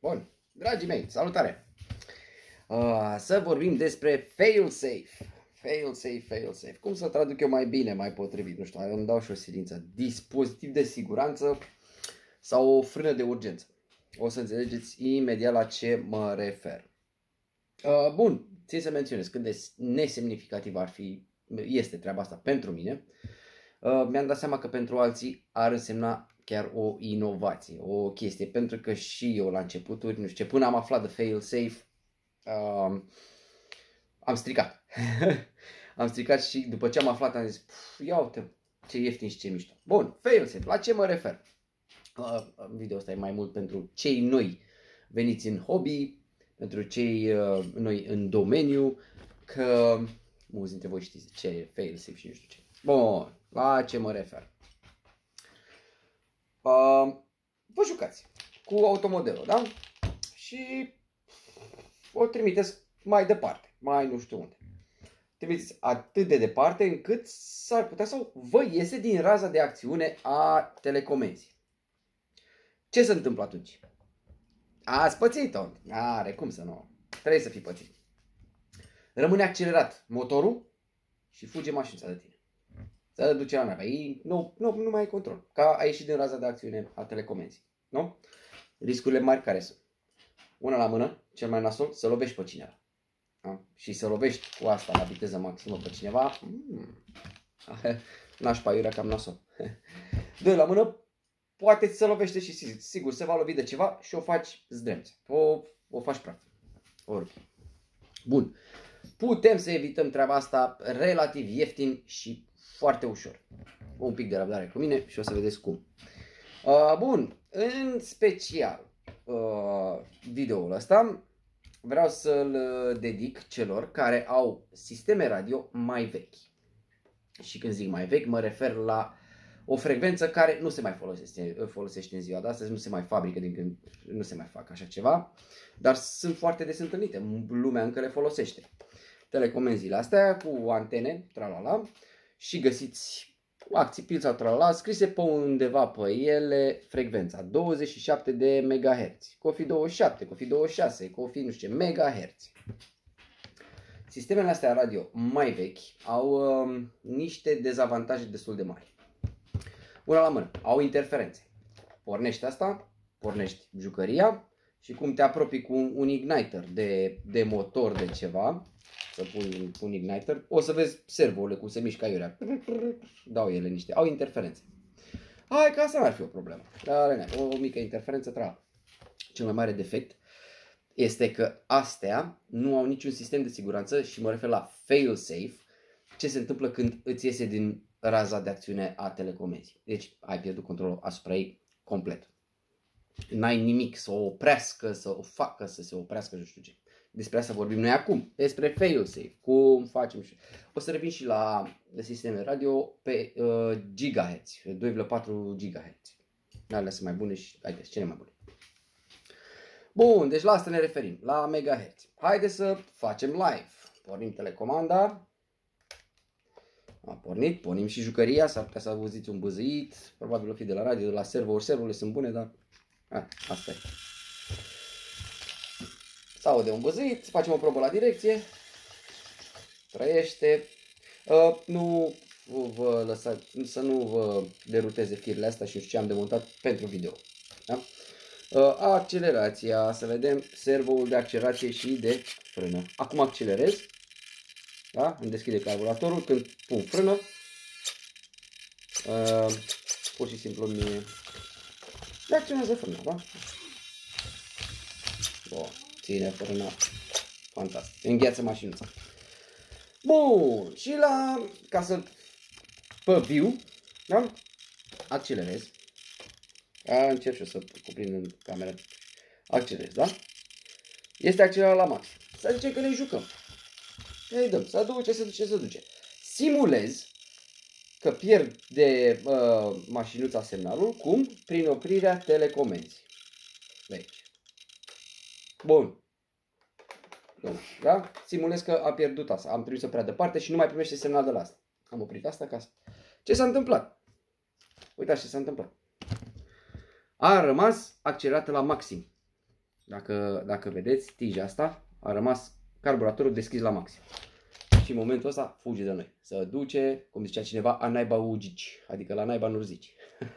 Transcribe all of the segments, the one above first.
Bun, dragii mei, salutare! Să vorbim despre fail-safe. Fail-safe. Cum să traduc eu mai bine, mai potrivit? Nu știu, îmi dau și o silință. Dispozitiv de siguranță sau o frână de urgență. O să înțelegeți imediat la ce mă refer. Bun, țin să menționez cât de nesemnificativ este treaba asta pentru mine. Mi-am dat seama că pentru alții ar însemna chiar o inovație, o chestie, pentru că și eu la începuturi, nu știu ce, până am aflat de fail-safe, am stricat. Am stricat și după ce am aflat am zis, ia uite ce ieftin și ce mișto. Bun, fail-safe, la ce mă refer? Video ăsta e mai mult pentru cei noi veniți în hobby, pentru cei noi în domeniu, că mulți dintre voi știți ce e fail-safe și nu știu ce. Bun, la ce mă refer? Vă jucați cu automodelul, da? Și o trimiteți mai departe, mai nu știu unde. Trimiteți atât de departe încât s-ar putea sau vă iese din raza de acțiune a telecomenzii. Ce se întâmplă atunci? Ați pățit-o. Are cum să nu. Trebuie să fii pățit. Rămâne accelerat motorul și fuge mașina de tine. Să duce la nave. Nu mai ai control. Ca a ieșit din raza de acțiune a telecomenzii. Nu? Riscurile mari care sunt? Una la mână, cel mai nasol, să lovești pe cineva. Da? Și să lovești cu asta la viteză maximă pe cineva, nașpa iurea cam nasol. Doi la mână, poate ți se lovește și sigur se va lovi de ceva și o faci zdremță. O faci praf. Bun. Putem să evităm treaba asta relativ ieftin și foarte ușor. Un pic de răbdare cu mine și o să vedeți cum. Bun. În special videoul ăsta vreau să-l dedic celor care au sisteme radio mai vechi. Și când zic mai vechi, mă refer la o frecvență care nu se mai folosește în ziua de astăzi, nu se mai fabrică din când nu se mai fac așa ceva, dar sunt foarte des întâlnite, lumea încă le folosește. Telecomenziile astea cu antene, tralala, și găsiți acții pil sau tralala, scrise pe undeva pe ele frecvența 27 de MHz, cofi 27, cofi 26, cofi nu știu ce, MHz. Sistemele astea radio mai vechi au niște dezavantaje destul de mari. Una la mână, au interferențe. Pornești asta, pornești jucăria și cum te apropii cu un igniter de motor de ceva, să pui un igniter, o să vezi servourile cum se mișcă aiurea. Dau ele niște, au interferențe. Hai că asta n-ar fi o problemă. Dar o mică interferență, Cel mai mare defect este că astea nu au niciun sistem de siguranță și mă refer la fail-safe, ce se întâmplă când îți iese din raza de acțiune a telecomenzii. Deci ai pierdut controlul asupra ei complet. N-ai nimic să o oprească, să o facă să se oprească, nu știu ce. Despre asta vorbim noi acum, despre fail-safe, cum facem și... O să revin și la sisteme radio pe gigahertz, 2,4 GHz. Alea sunt mai bune și, haideți, cele mai bune. Bun, deci la asta ne referim, la megahertz. Haideți să facem live. Pornim telecomanda. A pornit, pornim și jucăria, s-ar putea să auziți un băzăit, probabil o fi de la radio, de la server, serverele sunt bune, dar asta e. Sau de un băzăit, facem o probă la direcție, trăiește, nu vă lăsați, să nu vă deruteze firele astea și nu știu ce am demontat pentru video. Da? Accelerația, să vedem servoul de accelerație și de frână. Acum accelerez. Da? Îmi deschide carburatorul, când pun frână, pur și simplu mi reacționează frâna, da? Bun, ține frâna, fantastic, îngheață mașinuța. Bun, și ca să pe viu, da? Accelerez, încerc și eu să cuprind în camera, accelerez, da? Este accelerat la maxim, să zicem că ne jucăm. Îi dăm, se duce. Simulez că pierd de mașinuța semnalul, cum? Prin oprirea telecomenzii. De aici. Bun. Da? Simulez că a pierdut asta. Am trimis-o prea departe și nu mai primește semnal de la asta. Am oprit asta ca să... Ce s-a întâmplat? Uitați ce s-a întâmplat. A rămas accelerată la maxim. Dacă vedeți, tija asta a rămas carburatorul deschis la maxim. Și în momentul ăsta fuge de noi. Se duce, cum zicea cineva, a naiba ugici, adică la naiba nu zici.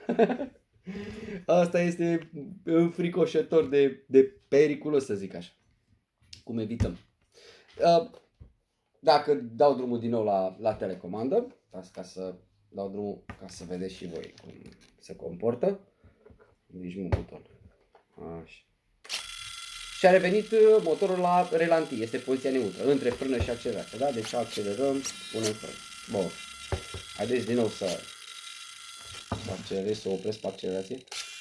Asta este înfricoșător de periculos, să zic așa. Cum evităm. Dacă dau drumul din nou la telecomandă, ca să dau drumul ca să vedeți și voi cum se comportă. Nici un buton. Așa. Și a revenit motorul la relanti, este poziția neutră, între frână și accelerație, da? Deci accelerăm, punem frână. Bun. Haideți din nou să accelerez, să opresc pe accelerație.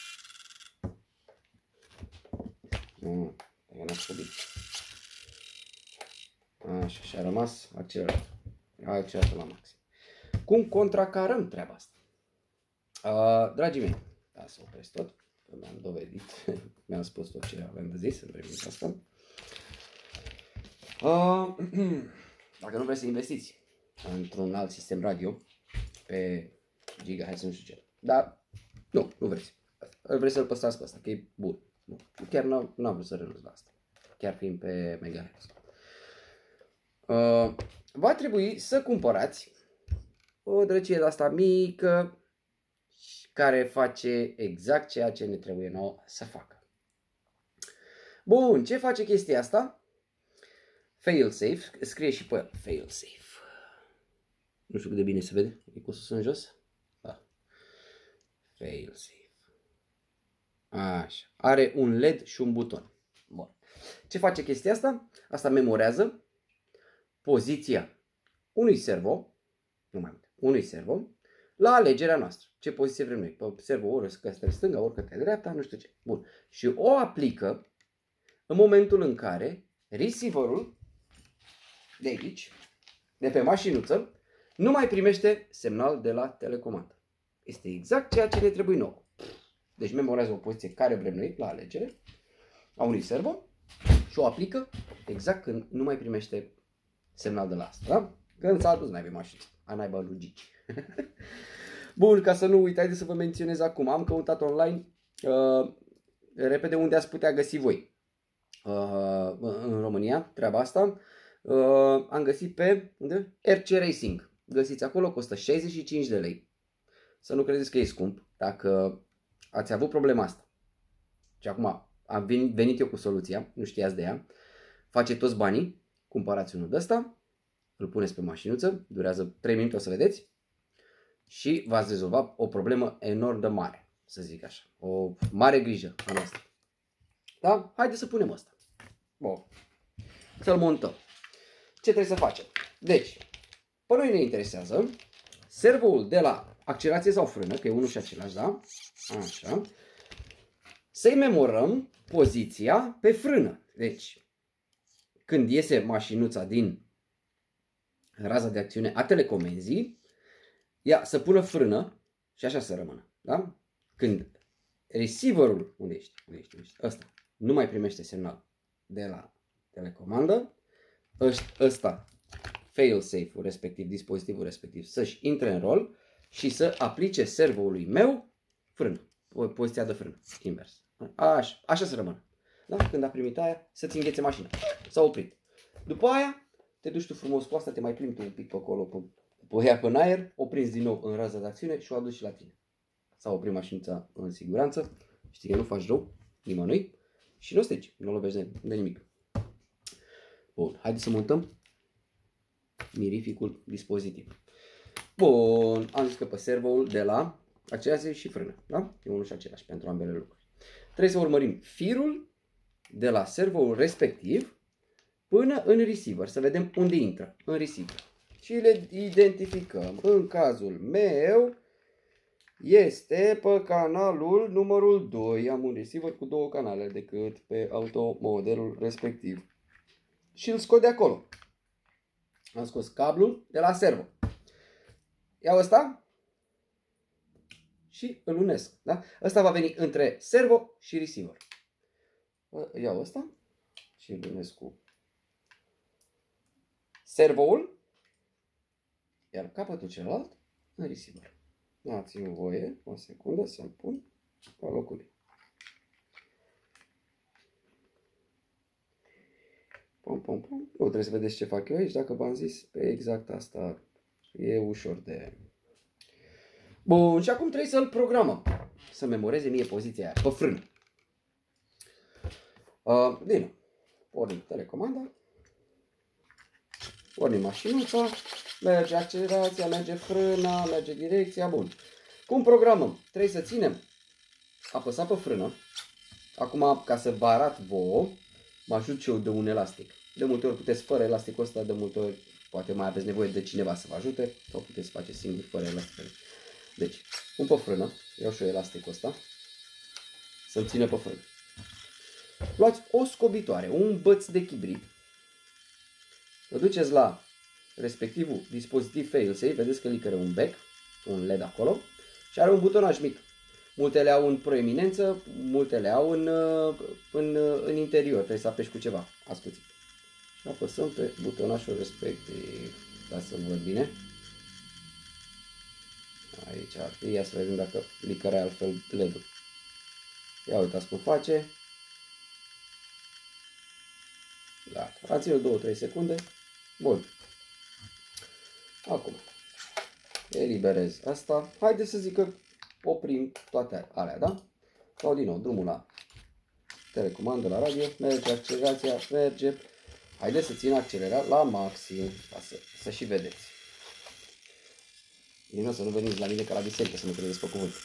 Nu, n-a scobit. Așa, și a rămas accelerat. Accelerat la maxim. Cum contracarăm treaba asta? Dragii mei, da, să opresc tot. Mi-am dovedit, mi-am spus tot ce aveam de zis în privința asta. Dacă nu vreți să investiți într-un alt sistem radio pe gigahertz, nu știu ce, dar nu vreți. Vreți să-l păstrați pe asta, că e bun. Chiar n-am vrut să renunț la asta, chiar fiind pe megahertz. Va trebui să cumpărați o drăcie de asta mică, care face exact ceea ce ne trebuie nouă să facă. Bun, ce face chestia asta? Failsafe, scrie și pe el, failsafe. Nu știu cât de bine se vede, e cu sus în jos? Da. Failsafe. Așa, are un LED și un buton. Bun. Ce face chestia asta? Asta memorează poziția unui servo, nu mai mult, unui servo, la alegerea noastră. Ce poziție vrem noi? Pe servo ori către stânga, ori către dreapta, nu știu ce. Bun. Și o aplică în momentul în care receiverul de aici, de pe mașinuță, nu mai primește semnal de la telecomandă. Este exact ceea ce ne trebuie nouă. Deci memorează o poziție care vrem noi la alegere a unui servo și o aplică exact când nu mai primește semnal de la asta. Da? Când s-a adus naibii mașină. A naiba lui Gici. Bun, ca să nu uitați să vă menționez acum. Am căutat online repede unde ați putea găsi voi în România treaba asta. Am găsit pe RC Racing. Găsiți acolo, costă 65 de lei. Să nu credeți că e scump. Dacă ați avut problema asta și acum am venit eu cu soluția, nu știați de ea, face toți banii, cumpărați unul de ăsta, îl puneți pe mașinuță, durează 3 minute, o să vedeți, și v-ați rezolvat o problemă enorm de mare, să zic așa. O mare grijă a noastră. Da? Haideți să punem asta. Bun. Să-l montăm. Ce trebuie să facem? Deci, pe noi ne interesează servoul de la accelerație sau frână, că e unul și același, da? Așa. Să-i memorăm poziția pe frână. Deci, când iese mașinuța din raza de acțiune a telecomenzii, ea să pună frână și așa să rămână. Da? Când receiverul, unde ești? Ăsta, nu mai primește semnal de la telecomandă, ăsta, fail-safe-ul respectiv, dispozitivul respectiv, să-și intre în rol și să aplice servoului meu frână, poziția de frână, invers. Așa să rămână. Da? Când a primit aia, să-ți înghețe mașina. S-a oprit. După aia, te duci tu frumos cu asta, te mai plimbi tu un pic pe acolo, pe ea în aer, o prinzi din nou în raza de acțiune și o aduci și la tine. S-a oprit mașinuța în siguranță, știi că nu faci rău nimănui și nu strici, nu lovești de nimic. Bun, haideți să montăm mirificul dispozitiv. Bun, am zis că pe servoul de la același și frână, da? E unul și același pentru ambele lucruri. Trebuie să urmărim firul de la servoul respectiv până în receiver, să vedem unde intră în receiver. Și le identificăm. În cazul meu este pe canalul numărul 2. Am un receiver cu 2 canale decât pe automodelul respectiv. Și îl scot de acolo. Am scos cablul de la servo. Iau ăsta și îl unesc. Da? Ăsta va veni între servo și receiver. Iau ăsta și îl unesc cu servoul, iar capătul celălalt în receiver. Dați-mi voie o secundă să-l pun pe locul lui. Pom, pom, pom. Nu trebuie să vedeți ce fac eu aici, dacă v-am zis, pe exact asta e ușor de... Bun, și acum trebuie să-l programăm, să memoreze mie poziția aia, pe frână. Din nou, pornim telecomanda, pornim mașinuța, merge accelerația, merge frâna, merge direcția, bun. Cum programăm? Trebuie să ținem, apăsat pe frână. Acum, ca să vă arăt vouă, mă ajut și eu de un elastic. De multe ori puteți fără elasticul ăsta, de multe ori poate mai aveți nevoie de cineva să vă ajute sau puteți face singur fără elastic. Deci, pun pe frână, iau și eu elasticul ăsta, să-mi țină pe frână. Luați o scobitoare, un băț de chibrit, vă duceți la respectivul dispozitiv failsafe, vedeți că licără un back, un LED acolo și are un butonaj mic. Multe le au în proeminență, multe le au în interior, trebuie să apeși cu ceva, ascuțit. Și apăsăm pe butonajul respectiv, ca să văd bine. Aici ar fi, ia să vedem dacă licărea altfel LED-ul. Ia uitați cum face. Gata, a ținut 2-3 secunde. Bun. Acum, eliberez asta. Haideți să zic că oprim toate alea, da? Sau din nou, drumul la telecomandă, la radio, merge, accelerația, merge. Haideți să țin accelerarea la maxim, ca să și vedeți. Din nou să nu veniți la mine ca la biserică, să nu credeți pe cuvânt.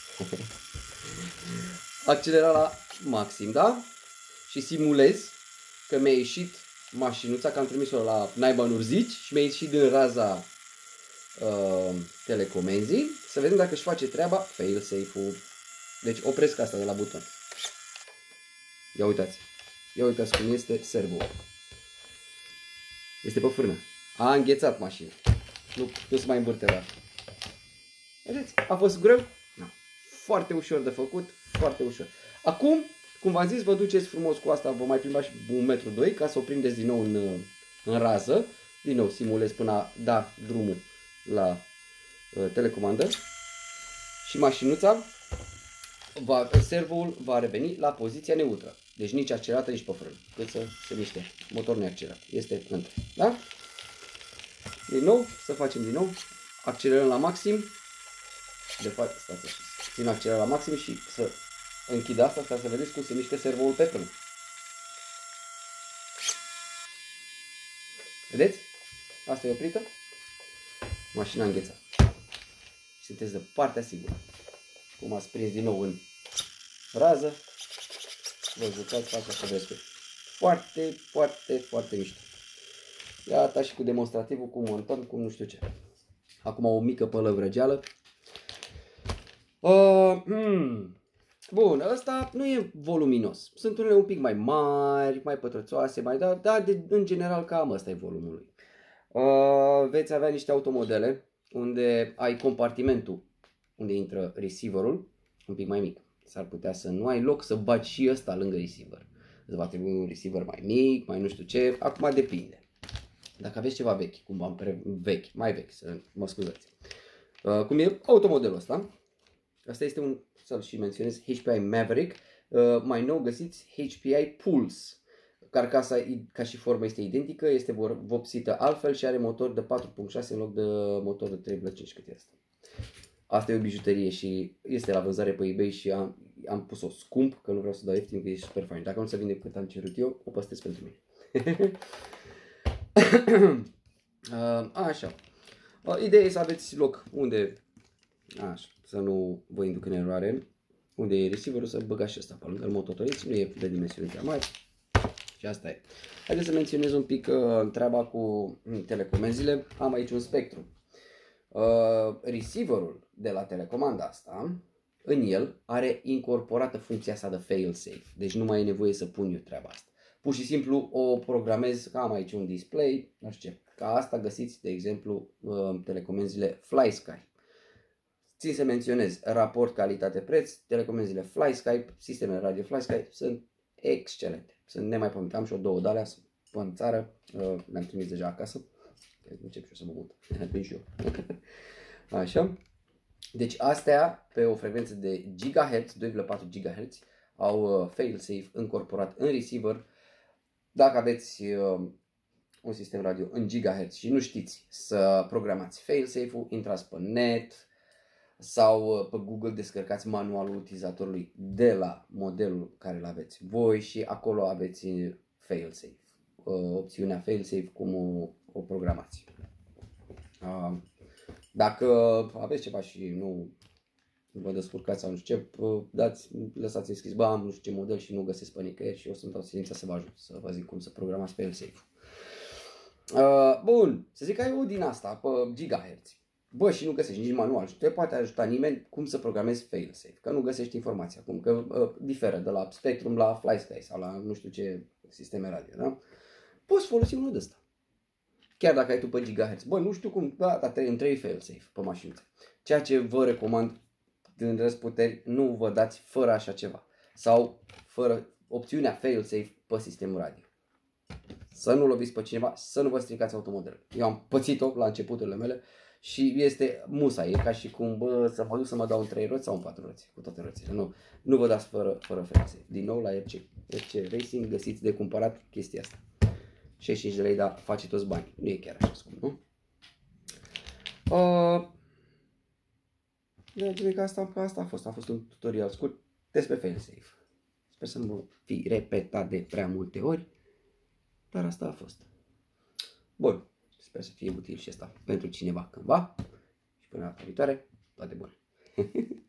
Accelera la maxim, da? Și simulez că mi-a ieșit mașinuța, că am trimis-o la naiba în urzici și mi-a ieșit din raza telecomenzii. Să vedem dacă își face treaba failsafe-ul. Deci opresc asta de la buton. Ia uitați. Ia uitați cum este servo-ul. Este pe frână. A înghețat mașina. Nu se mai învârte la. Vedeți? A fost greu? Nu. Foarte ușor de făcut. Foarte ușor. Acum, cum v-am zis, vă duceți frumos cu asta. Vă mai plimbați 1,2 m ca să o prindeți din nou în rază. Din nou simulez până a da drumul la telecomandă. Și mașinuța, servoul va reveni la poziția neutră. Deci nici accelerată, nici pe frână. Cât să se miște. Motorul neaccelerat. Este între. Da? Din nou, să facem din nou. Accelerăm la maxim. De fapt, stați așa. Țin accelerarea la maxim și să închid asta ca să vedeți cum se miște servoul pe frână. Vedeți? Asta e oprită. Mașina înghețat. Sunteți de partea sigură. Cum ați prins din nou în rază. Vă jucați, faceți să vedeți. Foarte, foarte, foarte mișto. Iată și cu demonstrativul, cum montăm, cum nu știu ce. Acum o mică pălăvrăgeală. Bun, ăsta nu e voluminos. Sunt unele un pic mai mari, mai pătrățoase, dar în general cam ăsta e volumul lui. Veți avea niște automodele unde ai compartimentul unde intră receiverul un pic mai mic. S-ar putea să nu ai loc să bagi și ăsta lângă receiver. Îți va trebui un receiver mai mic, mai nu știu ce, acum depinde. Dacă aveți ceva vechi, cumva mai vechi, să mă scuzați. Cum e automodelul ăsta. Asta este un, să-l și menționez, HPI Maverick. Mai nou găsiți HPI Pulse. Carcasa ca și formă este identică, este vopsită altfel și are motor de 4.6 în loc de motor de 3.5 cât e asta. Asta e o bijuterie și este la vânzare pe eBay și am pus-o scump, că nu vreau să dau ieftin, că e super fain. Dacă nu se vinde cât am cerut eu, o păstrez pentru mine. Așa. Ideea e să aveți loc unde, așa, să nu vă induc în eroare, unde e receiverul, să băgați și ăsta pe lângă, îl mototoriți, nu e de dimensiuni prea mari. Și asta e. Haideți să menționez un pic treaba cu telecomenzile. Am aici un spectru. Receiverul de la telecomanda asta, în el are incorporată funcția asta de fail-safe. Deci nu mai e nevoie să pun eu treaba asta. Pur și simplu o programez, că am aici un display, nu știu ce. Ca asta găsiți, de exemplu, telecomenzile FlySky. Țin să menționez raport calitate-preț, telecomenzile FlySky, sistemele radio FlySky sunt excelente. Sunt nemaipomenite. Am și eu 2 de alea în țară, le-am trimis deja acasă. Încep și eu să mă mut. Vin și eu. Așa. Deci astea pe o frecvență de GHz, 2,4 GHz, au fail-safe încorporat în receiver. Dacă aveți un sistem radio în gigahertz și nu știți să programați failsafe-ul, intrați pe net sau pe Google descărcați manualul utilizatorului de la modelul care îl aveți voi și acolo aveți failsafe, opțiunea failsafe cum o programați. Dacă aveți ceva și nu vă descurcați sau nu știu ce, lăsați-mi scris, am nu știu ce model și nu găsesc pe nicăieri și eu sunt dau silința să vă ajut, să vă zic cum să programați failsafe. Bun, să zic că ai o din asta pe gigahertz. Bă, și nu găsești nici manual și te poate ajuta nimeni cum să programezi failsafe, că nu găsești informația acum, că diferă de la Spectrum la FlySky sau la nu știu ce sisteme radio, da? Poți folosi unul de ăsta. Chiar dacă ai tu pe gigahertz. Bă, nu știu cum, dar îmi trebuie failsafe pe mașinuțe. Ceea ce vă recomand în răsputeri, nu vă dați fără așa ceva. Sau fără opțiunea failsafe pe sistemul radio. Să nu loviți pe cineva, să nu vă stricați automodelul. Eu am pățit-o la începuturile mele și este musai. E ca și cum, bă, să mă duc să mă dau în 3 roți sau în 4 roți, cu toate roțile. Nu vă dați fără failsafe. Din nou la RC Racing găsiți de cumpărat chestia asta. 65 de lei, dar face toți banii. Nu e chiar așa scump, nu? Cred că asta a fost un tutorial scurt despre failsafe. Sper să nu fi repetat de prea multe ori, dar asta a fost. Bun, sper să fie util și asta pentru cineva cândva și până data viitoare, toate bune!